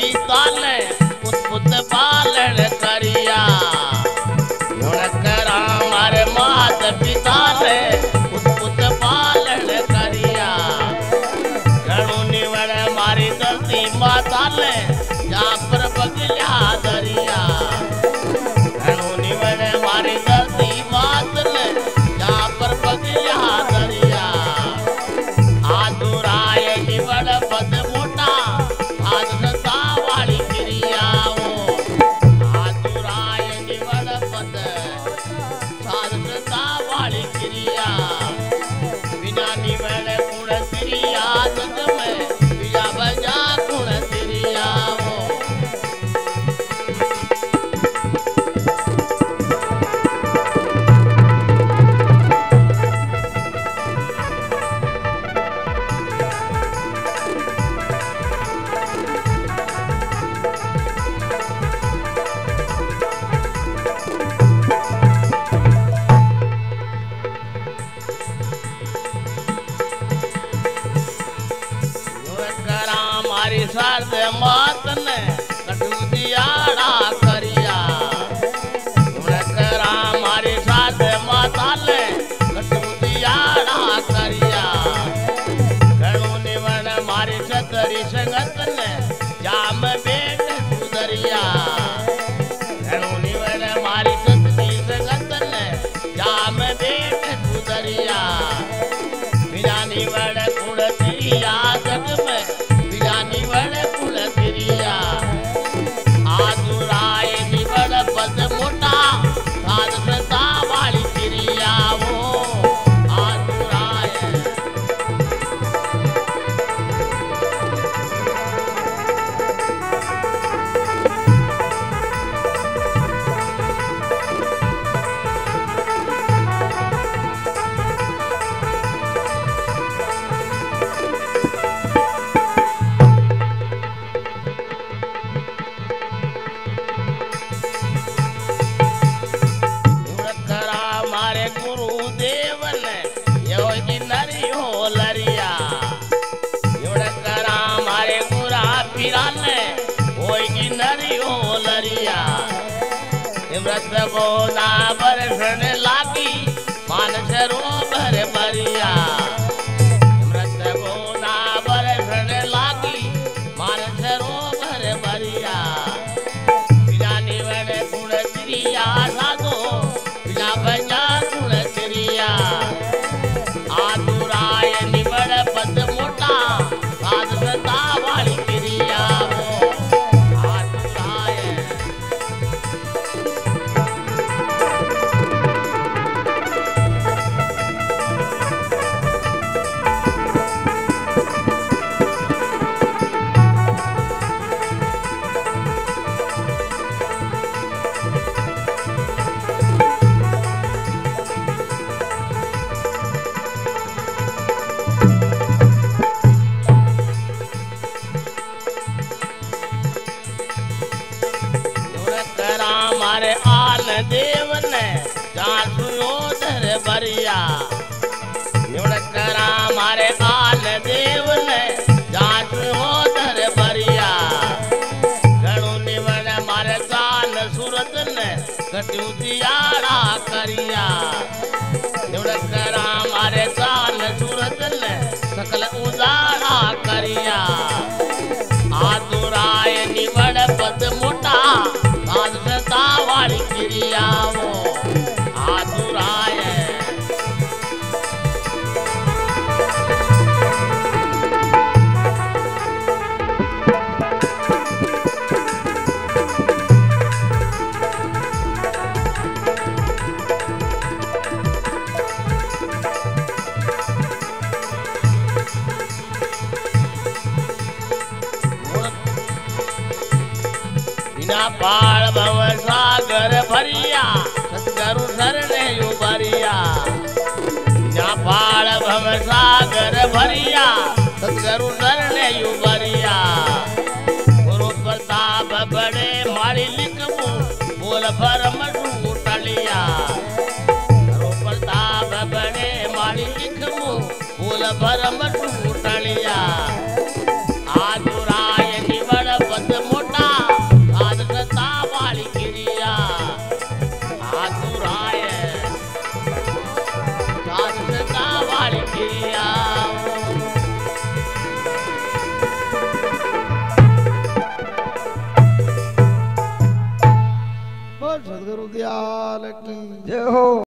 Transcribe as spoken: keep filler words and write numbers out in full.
पिता ने पुत पालन करिया करा मारे मात पिता ने पुत पालन करिया घणो निवण मारी धरती माता ने जा पर बगलिया दरिया घणो निवण मारी धरती मात ने जा पर बगलिया दरिया आदुराय निवण पद मोटा आज सता वाली क्रिया आदुराय निवण पद साध सता वाली क्रिया बिना निवण गुण क्रिया जग में बिना बजा गुण क्रिया सार्थ मात ने कटु दियाड़ा करिया करा मारी सार्थ माता ने कटु दियाड़ा करिया घणो निवण मारी सतरी संगत ने जाम बेट सुधरिया घणो निवण मारी सतरी संगत ने जाम बेट सुधरिया बिना निवण गुण क्रिया जग में निवण कुल क्रिया आदुराय निवण पद मोटा साध सता वाली क्रिया वो आदुराय बोना बरसन लागी मानस रोबर बरिया मृत बोना बरसन लागी मानस रोबर बरिया बिना निवण गुण क्रिया साधो बिना बजा गुण क्रिया आदुराय निवण पद मोटा साध सता वाली क्रिया मारे आल देव ने जासुयोधर बरिया करा मारे आल देव ने जासुयोधर बरिया घणो निवण मारे कान सूरत ने कटु दियाड़ा करिया करा मारे कान सूरत ने सकल उजाड़ा करिया आदुराय निवण पद मोटा साध सता वाली क्रिया वो आदुराय पाल भव सागर भरिया सतगुरु शरणे उबरिया पाल भव सागर भरिया सतगुरु शरणे उबरिया गुरु प्रताप बड़े मारी लिखबू बोल भरम टलिया गुरु प्रताप बड़े मारी लिखबू बोल भरम टलिया आदुराय निवड़ पद हो।